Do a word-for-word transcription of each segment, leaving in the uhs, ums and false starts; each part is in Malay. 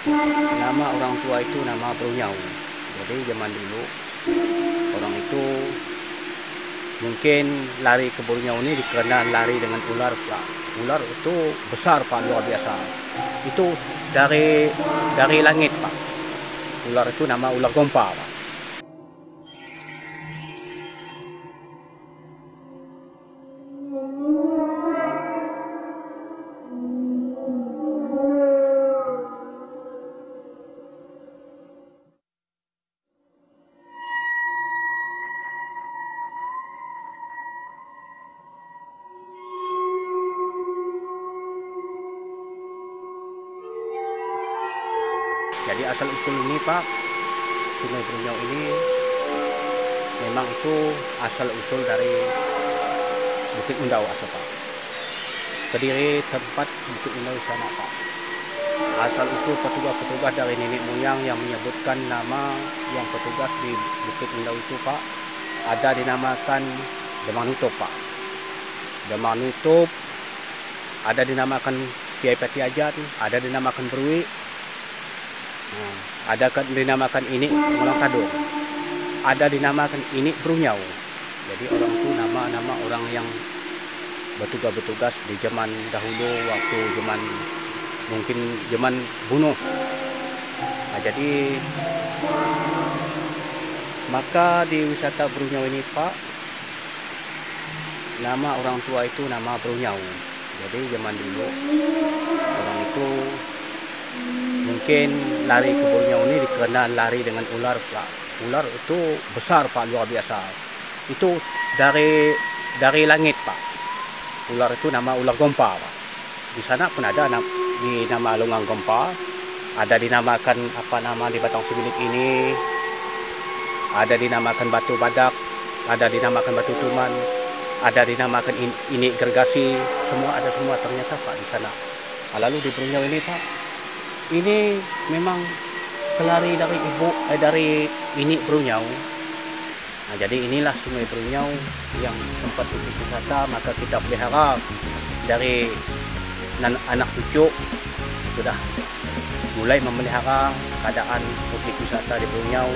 Nama orang tua itu nama Brunyau. Jadi zaman dulu orang itu mungkin lari ke Brunyau ini karena lari dengan ular Pak. Ular itu besar Pak, luar biasa. Itu dari dari langit Pak. Ular itu nama ular gompa Pak. Jadi asal usul ini Pak, Sungai Brunyau ini memang itu asal usul dari Bukit Undau asal Pak. Kediri tempat Bukit Undau sana Pak. Asal usul petugas-petugas dari nenek moyang yang menyebutkan nama yang petugas di Bukit Undau itu Pak, ada dinamakan Demang Nutup Pak. Demang Nutup, ada dinamakan Kiai Patiajan, ada dinamakan Berwi. Nah, ada dinamakan ini Malang Kadung, ada dinamakan ini Brunyau. Jadi orang itu nama-nama orang yang bertugas-bertugas di zaman dahulu waktu zaman mungkin zaman bunuh. Nah, jadi maka di wisata Brunyau ini Pak, nama orang tua itu nama Brunyau. Jadi zaman dulu orang itu mungkin lari ke Brunyau ini karena lari dengan ular Pak. Ular itu besar Pak, luar biasa. Itu dari dari langit Pak. Ular itu nama ular gompa Pak. Di sana pun ada di nama Lungang Gompa, ada dinamakan apa nama di Batang Sebilik ini, ada dinamakan Batu Badak, ada dinamakan Batu Tuman, ada dinamakan ini Gergasi, semua ada semua ternyata Pak di sana. Lalu di Brunyau ini Pak, ini memang kelari dari ibu eh, dari ini Brunyau. Nah, jadi inilah Sungai Brunyau yang tempat untuk wisata, maka kita pelihara dari anak cucu sudah mulai memelihara keadaan objek wisata di Brunyau.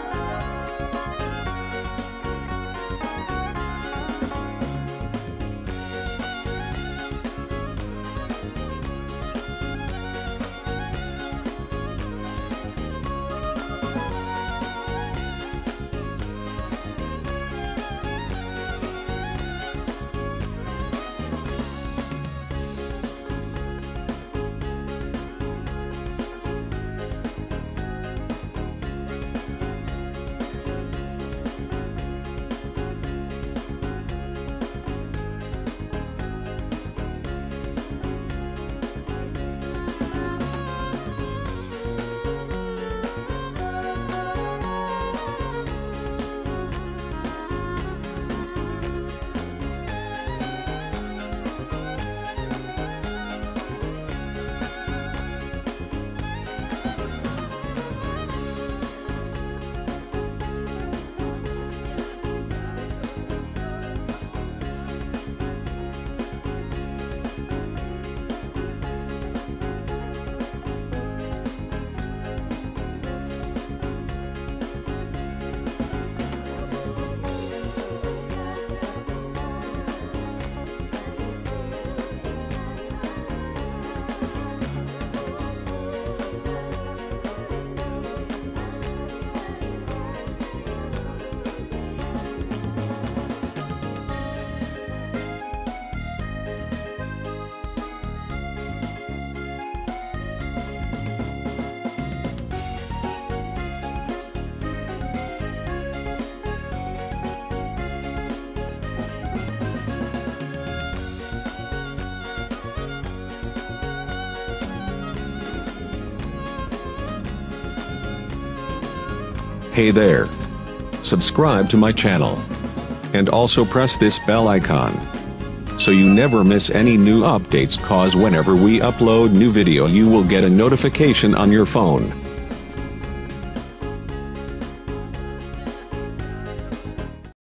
Hey there! Subscribe to my channel. And also press this bell icon, so you never miss any new updates, cause whenever we upload new video you will get a notification on your phone.